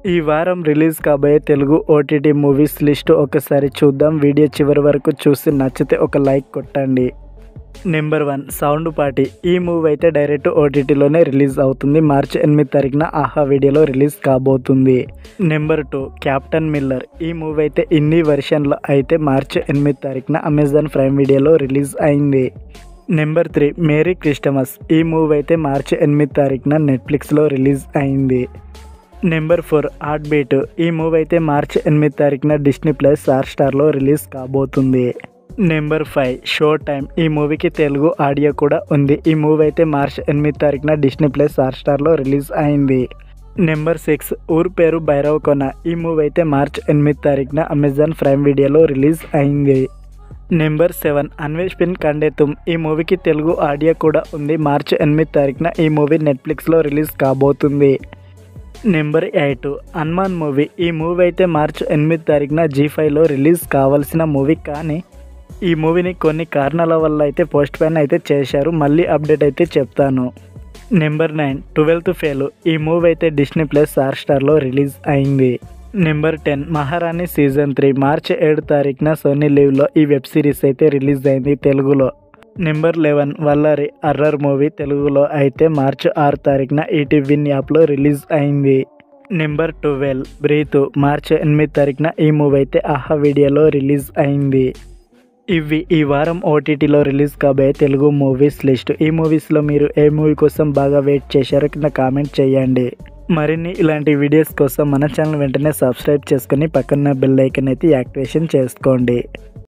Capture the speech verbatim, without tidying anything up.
ఈ వారం రిలీజ్ కాబోయే తెలుగు ఓటీటీ మూవీస్ లిస్ట్ ఒకసారి చూద్దాం. వీడియో చివరి వరకు చూసి నచ్చితే ఒక లైక్ కొట్టండి. Number one sound party. ఈ మూవీ అయితే డైరెక్ట్ ఓటీటీలోనే రిలీజ్ అవుతుంది. మార్చి ఎనిమిది తారీఖున ఆహా వీడియోలో రిలీజ్ కాబోతుంది. Number two captain Miller. ఈ మూవీ అయితే ఇన్ని వెర్షన్లో అయితే మార్చి ఎనిమిది తారీఖున అమెజాన్ ప్రైమ్ వీడియోలో రిలీజ్ అయింది. Number three merry Christmas. ఈ మూవీ అయితే మార్చి ఎనిమిది తారీఖున నెట్ఫ్లిక్స్లో రిలీజ్ అయింది. Number four heart beat. ఈ మూవీ అయితే మార్చి ఎనిమిది తారీఖున డిస్నీ ప్లస్ హాట్ స్టార్లో రిలీజ్ కాబోతుంది. Number five show time. ఈ మూవీకి తెలుగు ఆడియో కూడా ఉంది. ఈ మూవీ అయితే మార్చి ఎనిమిది తారీఖున డిస్నీ ప్లస్ హాట్ స్టార్లో రిలీజ్ అయింది. నెంబర్ సిక్స్ ఊరు పేరు భైరవ కొన. ఈ మూవీ అయితే మార్చి ఎనిమిది తారీఖున అమెజాన్ ప్రైమ్ వీడియోలో రిలీజ్ అయింది. Number seven Anveshippin Kandethum. ఈ మూవీకి తెలుగు ఆడియో కూడా ఉంది. మార్చి ఎనిమిది తారీఖున ఈ మూవీ నెట్ఫ్లిక్స్లో రిలీజ్ కాబోతుంది. Number eight Hanuman movie. ఈ మూవీ అయితే మార్చి ఎనిమిది తారీఖున జీ ఫైవ్లో రిలీజ్ కావాల్సిన మూవీ, కానీ ఈ మూవీని కొన్ని కారణాల వల్ల అయితే పోస్ట్ పోన్ అయితే చేశారు. మళ్ళీ అప్డేట్ అయితే చెప్తాను. Number nine twelfth fail. ఈ మూవీ అయితే డిస్నీ ప్లస్ హాట్ స్టార్లో రిలీజ్ అయింది. Number ten Maharani season three. March ఏడు తారీఖున సోనీ లీవ్లో ఈ వెబ్ సిరీస్ అయితే రిలీజ్ అయింది తెలుగులో. Number eleven Vallari horror movie. తెలుగులో అయితే మార్చి ఆరు తారీఖున ఈటీవీ యాప్లో రిలీజ్ అయింది. Number twelve breath. మార్చి ఎనిమిది తారీఖున ఈ మూవీ అయితే ఆహా వీడియోలో రిలీజ్ అయింది. ఇవి ఈ వారం ఓటీటీలో రిలీజ్ కాబోయే తెలుగు మూవీస్ లిస్ట్. ఈ మూవీస్లో మీరు ఏ మూవీ కోసం బాగా వెయిట్ చేశారో కింద కామెంట్ చేయండి. మరిన్ని ఇలాంటి వీడియోస్ కోసం మన ఛానల్ వెంటనే సబ్స్క్రైబ్ చేసుకొని పక్కన బెల్ ఐకాన్ అయితే యాక్టివేషన్ చేసుకోండి.